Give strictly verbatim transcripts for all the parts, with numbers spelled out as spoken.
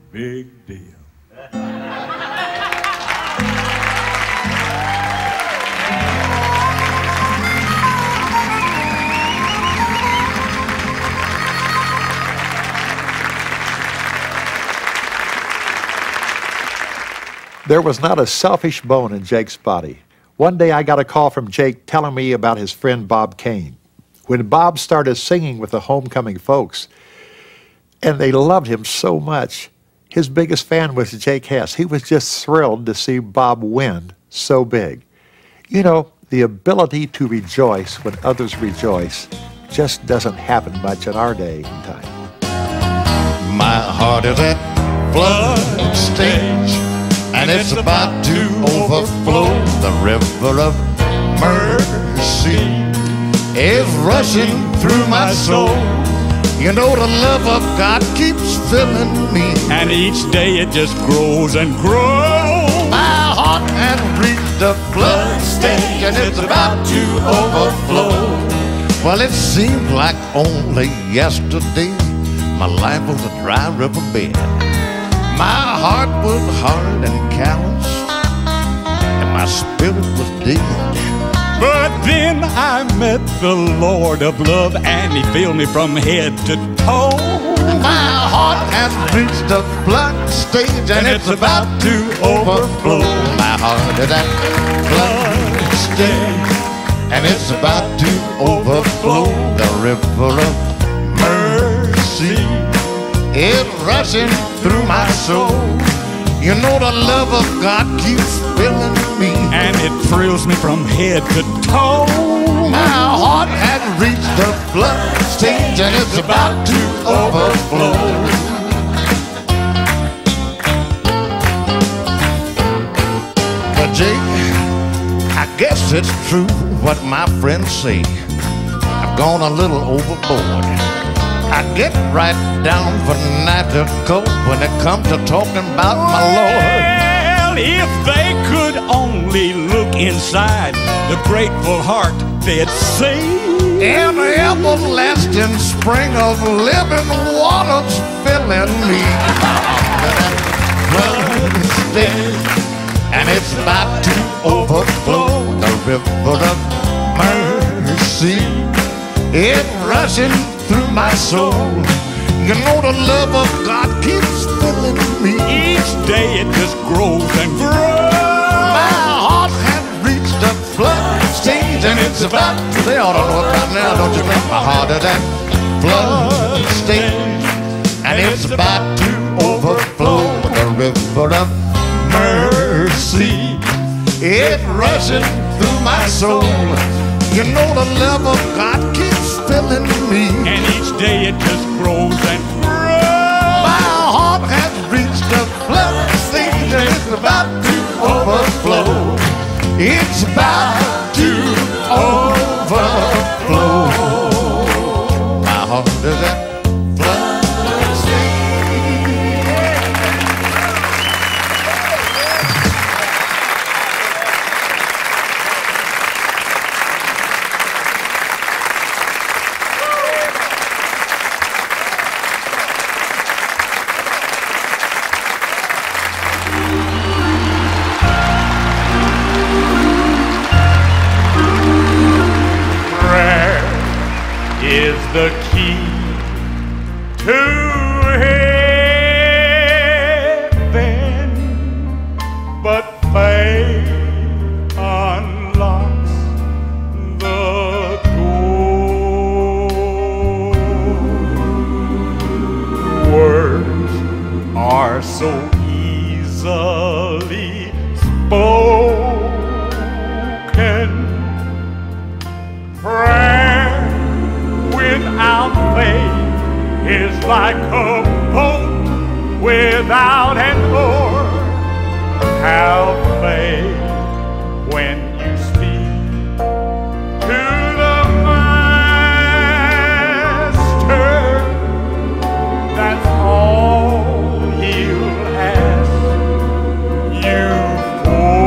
big deal. There was not a selfish bone in Jake's body. One day I got a call from Jake telling me about his friend Bob Kane. When Bob started singing with the homecoming folks, and they loved him so much, his biggest fan was Jake Hess. He was just thrilled to see Bob win so big. You know, the ability to rejoice when others rejoice just doesn't happen much in our day and time. My heart is at flood stage, and it's about to overflow. The river of mercy is rushing through my soul. You know the love of God keeps filling me, And each day it just grows and grows. my heart has reached the flood stage, and it's about to overflow. Well, it seems like only yesterday my life was a dry riverbed. My heart was hard and callous, and my spirit was dead. But then I met the Lord of love, and he filled me from head to toe. My heart has reached the flood stage, and, And it's it's about to overflow. My heart is at flood stage, and it's about to overflow. The river of mercy is rushing through my soul. You know the love of God keeps filling me, And it thrills me from head to toe. my heart has reached the flood stage, and it's about to overflow. But Jake, I guess it's true what my friends say. I've gone a little overboard. I get right down fanatical when it comes to talking about my Lord. Well, if they could only look inside the grateful heart, they'd see. And the everlasting spring of living waters filling me. Flood stage, and it's about to overflow. The river of mercy is rushing through my soul. You know the love of God keeps filling me. Each day it just grows and grows. My heart has reached the flood stage, and it's about to, they ought to know it right now, don't you think? My heart is at flood stage, and it's about to overflow. The river of mercy is rushing through my soul. You know the love of God keeps filling me, And each day it just grows and grows. my heart has reached the flood stage, and it's about to overflow. It's about to overflow. My heart is at flood stage. Is the key to heaven, but faith unlocks the door. Words are so easily spoken. Prayer without faith is like a boat without an oar. Have faith when you speak to the Master. That's all he'll ask you for.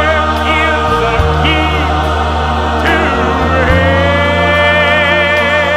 Prayer is the key to heaven.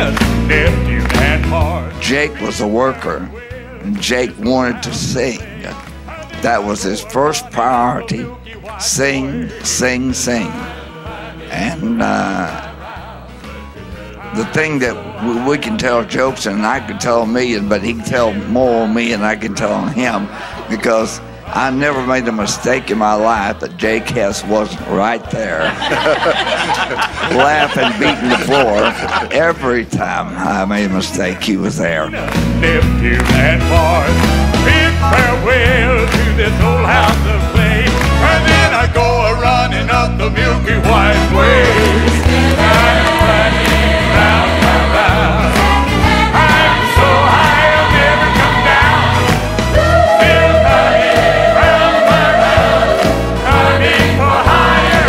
his nephew and part. Jake was a worker, and Jake wanted to sing. That was his first priority. Sing, sing, sing. And uh, the thing that we, we can tell jokes, and I can tell a million, but he can tell more on me than I can tell on him, because I never made a mistake in my life that Jake Hess wasn't right there, laughing, beating the floor. Every time I made a mistake, he was there. Nephew and part, bid farewell to this old house of clay, and then I go a running up the Milky White Way. I'm running round, round, round. I'm so high I'll never come down. Still running round, round, round, running for higher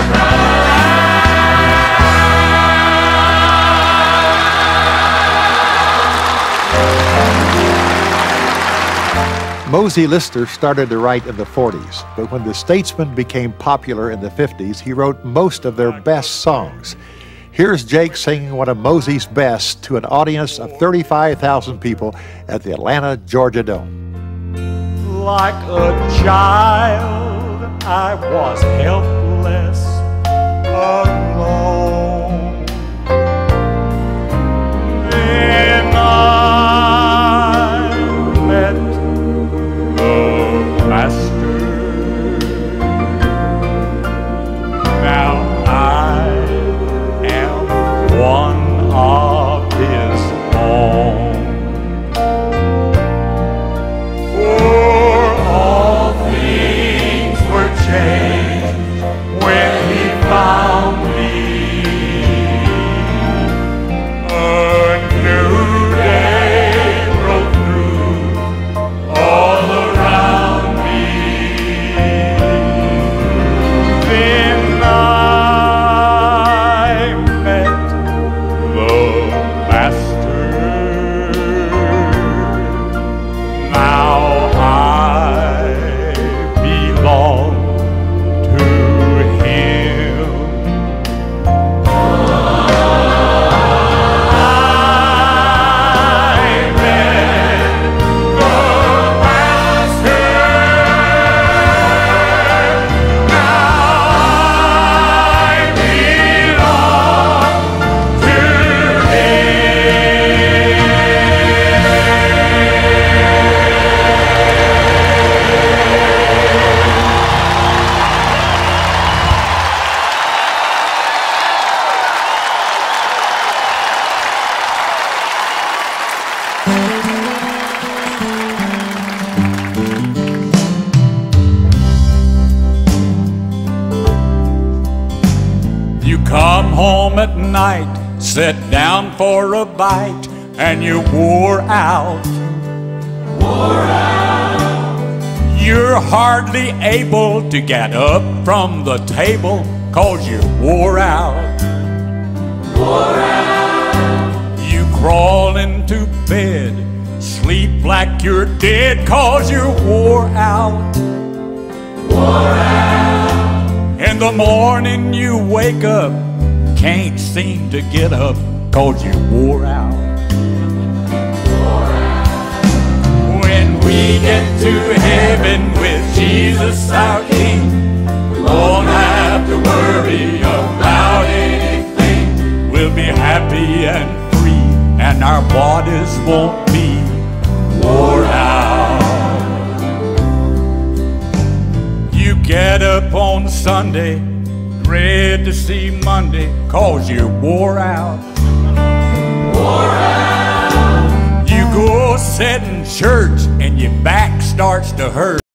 ground. Mosey Lister started to write in the forties, but when the Statesmen became popular in the fifties, he wrote most of their best songs. Here's Jake singing one of Mosey's best to an audience of thirty-five thousand people at the Atlanta, Georgia Dome. Like a child, I was helpless, alone. Then I met the Master. Now I am one of his own. For all things were changed when he found me. A new day broke through all around me. Then I met the Master. Now I belong to him. I met the Master. Now I belong to him. You come home at night, sit down for a bite, and you wore out. Wore out. You're hardly able to get up from the table, 'cause you wore out. Wore out. You crawl into bed, sleep like you're dead, 'cause you're wore out. Wore out. In the morning you wake up, can't seem to get up, 'cause you wore out. Wore out. When we get to heaven with Jesus our King, we won't have to worry about anything. We'll be happy and free, and our bodies won't be wore out. You get up on Sunday, dread to see Monday, 'cause you're wore out. Wore out. You go sit in church and your back starts to hurt.